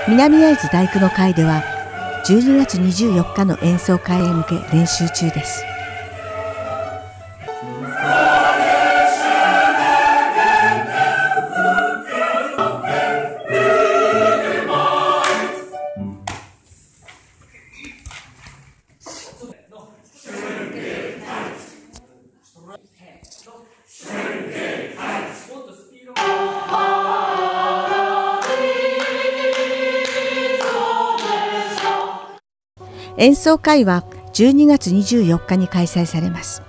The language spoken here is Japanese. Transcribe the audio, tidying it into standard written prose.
南会津第九の会では12月24日の演奏会へ向け練習中です。演奏会は12月24日に開催されます。